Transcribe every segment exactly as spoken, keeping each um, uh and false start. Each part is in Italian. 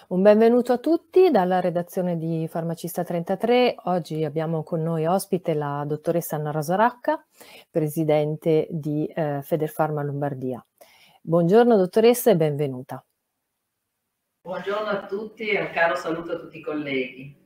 Un benvenuto a tutti dalla redazione di Farmacista trentatré. Oggi abbiamo con noi ospite la dottoressa Anna Rosaracca, presidente di eh, Federfarma Lombardia. Buongiorno dottoressa e benvenuta. Buongiorno a tutti e un caro saluto a tutti i colleghi.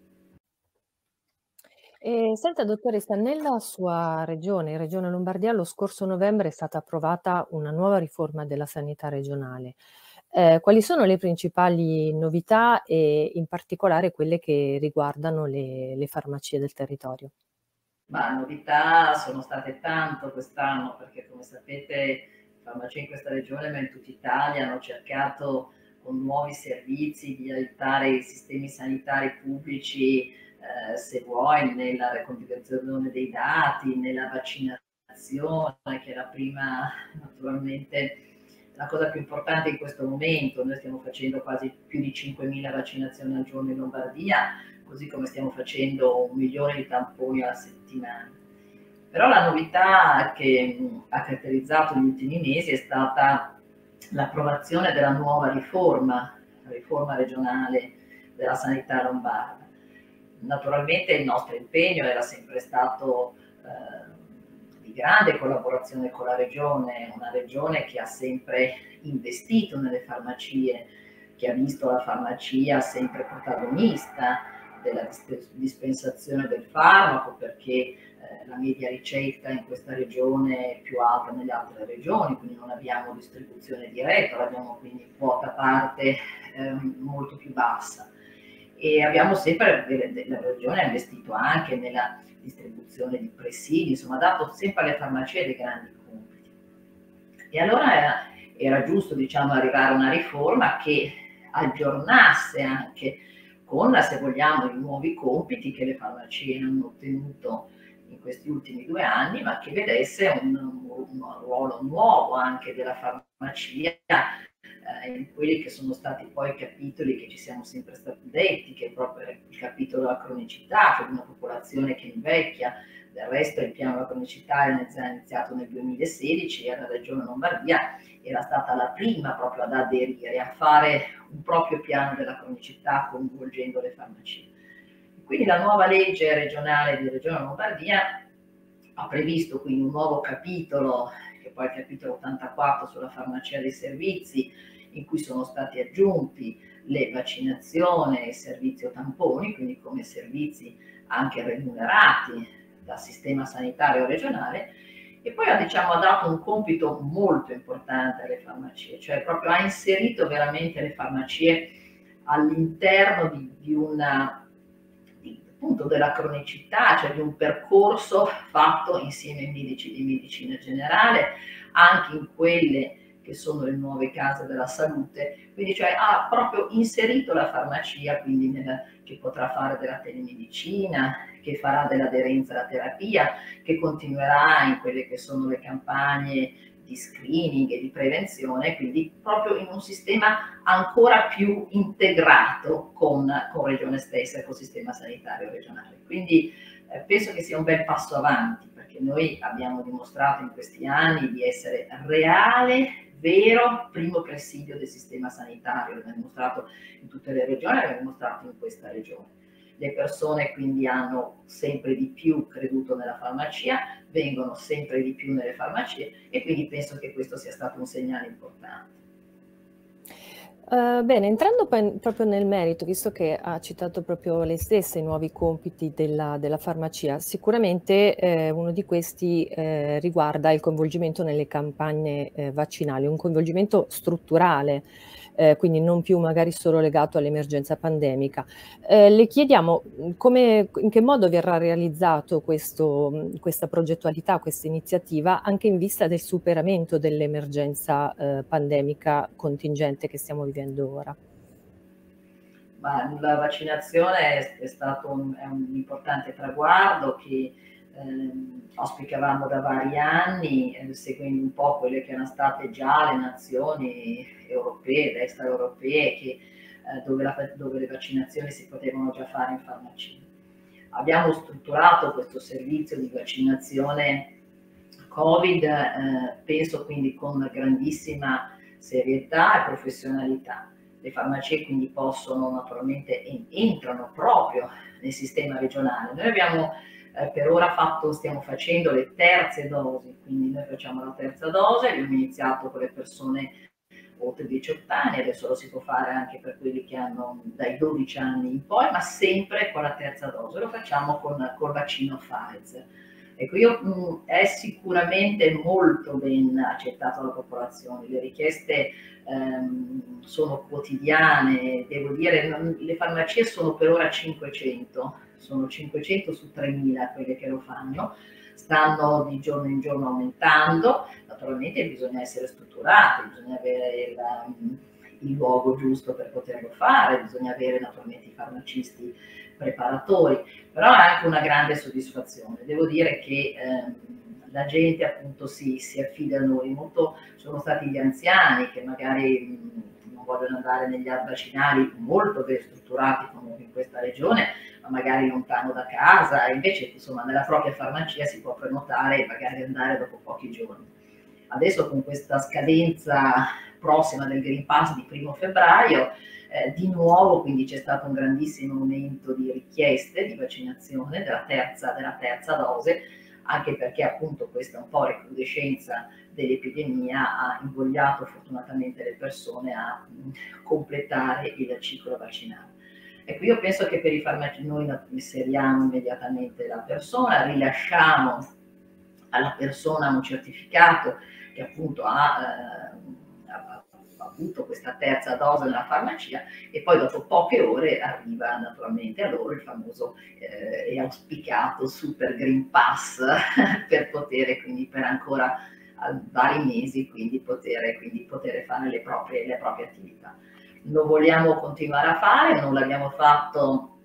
E, senta dottoressa, nella sua regione, in Regione Lombardia, lo scorso novembre è stata approvata una nuova riforma della sanità regionale. Eh, quali sono le principali novità e in particolare quelle che riguardano le, le farmacie del territorio? Ma novità sono state tanto quest'anno perché come sapete le farmacie in questa regione ma in tutta Italia hanno cercato con nuovi servizi di aiutare i sistemi sanitari pubblici, eh, se vuoi, nella ricondividuzione dei dati, nella vaccinazione, che è la prima, naturalmente, la cosa più importante in questo momento. Noi stiamo facendo quasi più di cinquemila vaccinazioni al giorno in Lombardia, così come stiamo facendo un milione di tamponi alla settimana. Però la novità che ha caratterizzato gli ultimi mesi è stata l'approvazione della nuova riforma, la riforma regionale della sanità lombarda. Naturalmente il nostro impegno era sempre stato eh, di grande collaborazione con la regione, una regione che ha sempre investito nelle farmacie, che ha visto la farmacia sempre protagonista della dispensazione del farmaco, perché eh, la media ricetta in questa regione è più alta nelle altre regioni, quindi non abbiamo distribuzione diretta, abbiamo quindi quota parte eh, molto più bassa. E abbiamo sempre, la regione ha investito anche nella distribuzione di presidi, insomma ha dato sempre alle farmacie dei grandi compiti. E allora era, era giusto, diciamo, arrivare a una riforma che aggiornasse anche con, se vogliamo, i nuovi compiti che le farmacie hanno ottenuto in questi ultimi due anni, ma che vedesse un, un ruolo nuovo anche della farmacia eh, in quelli che sono stati poi i capitoli che ci siamo sempre stati detti, che è proprio il capitolo della cronicità, cioè di una popolazione che invecchia. Del resto il piano della cronicità è iniziato nel duemilasedici e la Regione Lombardia era stata la prima proprio ad aderire, a fare un proprio piano della cronicità coinvolgendo le farmacie. Quindi la nuova legge regionale di Regione Lombardia ha previsto quindi un nuovo capitolo, che poi è il capitolo ottantaquattro sulla farmacia dei servizi, in cui sono stati aggiunti le vaccinazioni e il servizio tamponi, quindi come servizi anche remunerati dal sistema sanitario regionale. E poi ha, diciamo, ha dato un compito molto importante alle farmacie, cioè proprio ha inserito veramente le farmacie all'interno di, di una, di, appunto, della cronicità, cioè di un percorso fatto insieme ai medici di medicina generale, anche in quelle che sono le nuove case della salute, quindi cioè ha proprio inserito la farmacia, quindi nella, che potrà fare della telemedicina, che farà dell'aderenza alla terapia, che continuerà in quelle che sono le campagne di screening e di prevenzione, quindi proprio in un sistema ancora più integrato con, con Regione stessa e con il sistema sanitario regionale. Quindi eh, penso che sia un bel passo avanti, perché noi abbiamo dimostrato in questi anni di essere reale, vero primo presidio del sistema sanitario, l'abbiamo dimostrato in tutte le regioni, l'abbiamo dimostrato in questa regione. Le persone quindi hanno sempre di più creduto nella farmacia, vengono sempre di più nelle farmacie e quindi penso che questo sia stato un segnale importante. Uh, bene, entrando poi proprio nel merito, visto che ha citato proprio lei stessa i nuovi compiti della, della farmacia, sicuramente eh, uno di questi eh, riguarda il coinvolgimento nelle campagne eh, vaccinali, un coinvolgimento strutturale, eh, quindi non più magari solo legato all'emergenza pandemica. Eh, le chiediamo come, in che modo verrà realizzato questo, questa progettualità, questa iniziativa, anche in vista del superamento dell'emergenza eh, pandemica contingente che stiamo vivendo ora. Ma la vaccinazione è, è stato un, è un importante traguardo che ehm, auspicavamo da vari anni, eh, seguendo un po' quelle che erano state già le nazioni europee, ed extraeuropee, che, eh, dove, la, dove le vaccinazioni si potevano già fare in farmacia. Abbiamo strutturato questo servizio di vaccinazione Covid, eh, penso quindi con grandissima serietà e professionalità. Le farmacie quindi possono naturalmente, entrano proprio nel sistema regionale. Noi abbiamo eh, per ora fatto, stiamo facendo le terze dosi, quindi noi facciamo la terza dose, abbiamo iniziato con le persone oltre i diciotto anni, adesso lo si può fare anche per quelli che hanno dai dodici anni in poi, ma sempre con la terza dose, lo facciamo con col vaccino Pfizer. Ecco, io, mh, è sicuramente molto ben accettato dalla popolazione, le richieste ehm, sono quotidiane, devo dire, non, le farmacie sono per ora cinquecento, sono cinquecento su tremila quelle che lo fanno, stanno di giorno in giorno aumentando, naturalmente bisogna essere strutturati, bisogna avere il, il luogo giusto per poterlo fare, bisogna avere naturalmente i farmacisti preparatori, però è anche una grande soddisfazione. Devo dire che ehm, la gente appunto si, si affida a noi, molto sono stati gli anziani che magari mh, non vogliono andare negli hub vaccinali molto ben strutturati come in questa regione, ma magari lontano da casa, e invece insomma nella propria farmacia si può prenotare e magari andare dopo pochi giorni. Adesso con questa scadenza prossima del Green Pass di primo febbraio, eh, di nuovo quindi c'è stato un grandissimo aumento di richieste di vaccinazione della terza, della terza dose, anche perché appunto questa un po' recrudescenza dell'epidemia ha invogliato fortunatamente le persone a mh, completare il ciclo vaccinale. Ecco, io penso che per i farmaci noi inseriamo immediatamente la persona, rilasciamo alla persona un certificato che appunto ha, eh, ha, ha avuto questa terza dose nella farmacia, e poi dopo poche ore arriva naturalmente a loro il famoso eh, e auspicato Super Green Pass per poter quindi per ancora vari mesi quindi poter, quindi poter fare le proprie, le proprie attività. Lo vogliamo continuare a fare, non l'abbiamo fatto,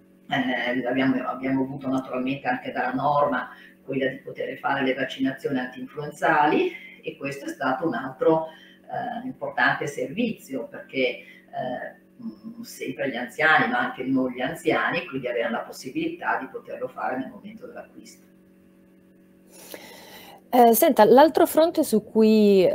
eh, abbiamo, abbiamo avuto naturalmente anche dalla norma quella di poter fare le vaccinazioni antinfluenzali, e questo è stato un altro eh, importante servizio, perché eh, sempre gli anziani, ma anche non gli anziani, quindi avevano la possibilità di poterlo fare nel momento dell'acquisto. Eh, senta, l'altro fronte su cui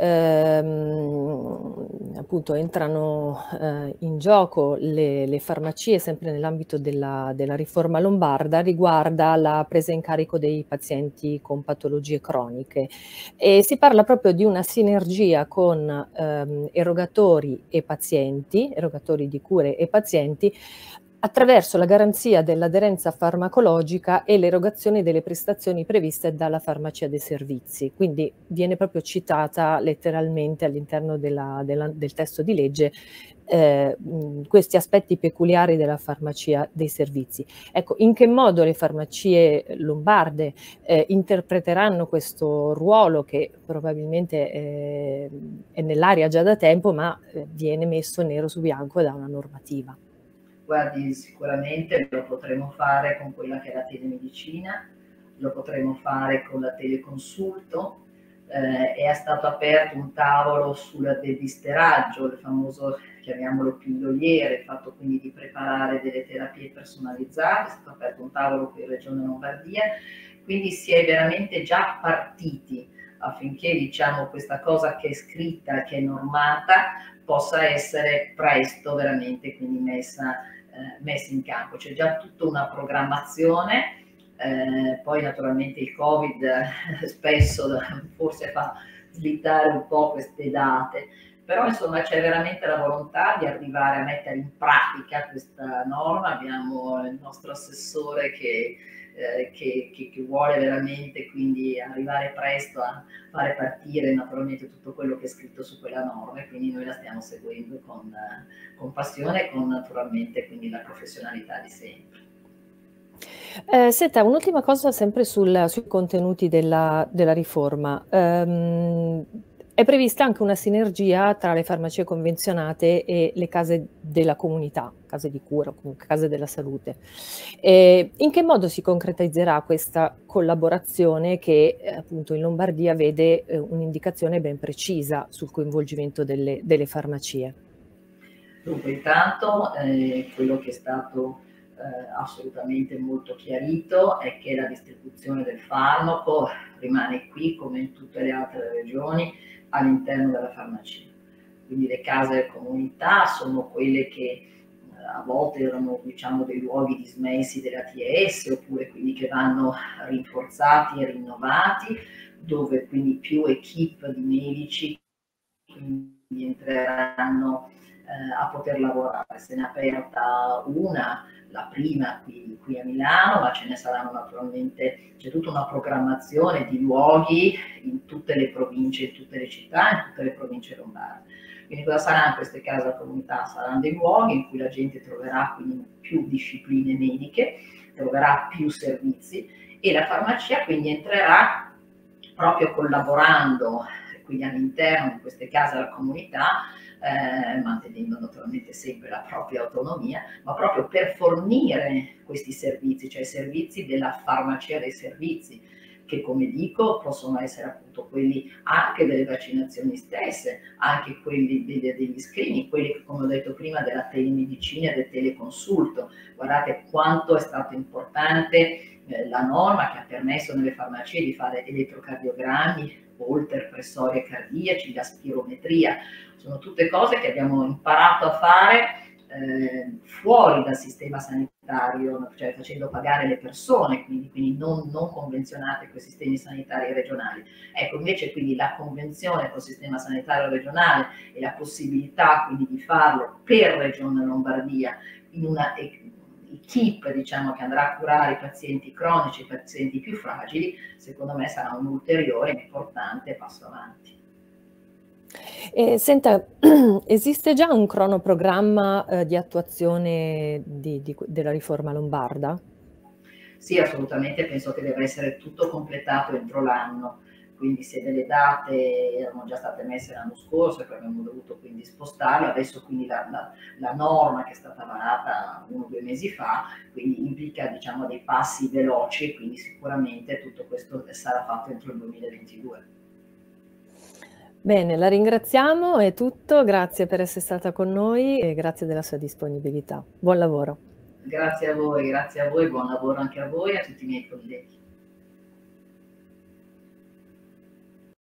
ehm, appunto entrano eh, in gioco le, le farmacie, sempre nell'ambito della, della riforma lombarda, riguarda la presa in carico dei pazienti con patologie croniche, e si parla proprio di una sinergia con ehm, erogatori e pazienti, erogatori di cure e pazienti, attraverso la garanzia dell'aderenza farmacologica e l'erogazione delle prestazioni previste dalla farmacia dei servizi. Quindi viene proprio citata letteralmente all'interno della, della, del testo di legge eh, questi aspetti peculiari della farmacia dei servizi. Ecco, in che modo le farmacie lombarde eh, interpreteranno questo ruolo, che probabilmente eh, è nell'aria già da tempo, ma eh, viene messo nero su bianco da una normativa? Guardi, sicuramente lo potremo fare con quella che è la telemedicina, lo potremo fare con la teleconsulto, eh, è stato aperto un tavolo sul depisteraggio, il famoso, chiamiamolo pilloliere, il fatto quindi di preparare delle terapie personalizzate, è stato aperto un tavolo qui in Regione Lombardia, quindi si è veramente già partiti affinché diciamo questa cosa che è scritta, che è normata, possa essere presto veramente quindi messa Eh, messi in campo. C'è già tutta una programmazione, eh, poi naturalmente il Covid eh, spesso forse fa slittare un po' queste date, però insomma c'è veramente la volontà di arrivare a mettere in pratica questa norma. Abbiamo il nostro assessore che, eh, che, che, che vuole veramente quindi arrivare presto a fare partire naturalmente tutto quello che è scritto su quella norma, e quindi noi la stiamo seguendo con, con passione e con naturalmente quindi la professionalità di sempre. Eh, senta, un'ultima cosa sempre sul, sui contenuti della, della riforma. Um, è prevista anche una sinergia tra le farmacie convenzionate e le case della comunità, case di cura, comunque case della salute. E in che modo si concretizzerà questa collaborazione che eh, appunto in Lombardia vede eh, un'indicazione ben precisa sul coinvolgimento delle, delle farmacie? Dunque, intanto eh, quello che è stato eh, assolutamente molto chiarito è che la distribuzione del farmaco rimane qui come in tutte le altre regioni all'interno della farmacia. quindi le case comunità sono quelle che a volte erano, diciamo, dei luoghi dismessi della T S, oppure quelli che vanno rinforzati e rinnovati, dove quindi più equip di medici quindi entreranno eh, a poter lavorare. Se ne è aperta una, la prima qui, qui a Milano, ma ce ne saranno naturalmente, c'è tutta una programmazione di luoghi in tutte le province, in tutte le città, in tutte le province lombarde. Quindi cosa saranno queste case comunità? Saranno dei luoghi in cui la gente troverà quindi più discipline mediche, troverà più servizi e la farmacia quindi entrerà proprio collaborando quindi all'interno di queste case alla comunità, eh, mantenendo naturalmente sempre la propria autonomia, ma proprio per fornire questi servizi, cioè i servizi della farmacia dei servizi, che come dico possono essere appunto quelli anche delle vaccinazioni stesse, anche quelli degli, degli screening, quelli che come ho detto prima della telemedicina e del teleconsulto. Guardate quanto è stato importante eh, la norma che ha permesso nelle farmacie di fare elettrocardiogrammi, holter pressori cardiaci, la spirometria, sono tutte cose che abbiamo imparato a fare eh, fuori dal sistema sanitario, cioè facendo pagare le persone, quindi, quindi non, non convenzionate con i sistemi sanitari regionali. Ecco, invece quindi la convenzione col sistema sanitario regionale e la possibilità quindi di farlo per Regione Lombardia in una equip, diciamo, che andrà a curare i pazienti cronici, i pazienti più fragili, secondo me sarà un ulteriore importante passo avanti. E, senta, esiste già un cronoprogramma eh, di attuazione di, di, della riforma lombarda? Sì, assolutamente, penso che deve essere tutto completato entro l'anno. Quindi se delle date erano già state messe l'anno scorso e poi abbiamo dovuto quindi spostarle, adesso quindi la, la, la norma che è stata varata uno o due mesi fa, quindi implica, diciamo, dei passi veloci, quindi sicuramente tutto questo sarà fatto entro il duemilaventidue. Bene, la ringraziamo, è tutto, grazie per essere stata con noi e grazie della sua disponibilità. Buon lavoro. Grazie a voi, grazie a voi, buon lavoro anche a voi e a tutti i miei colleghi.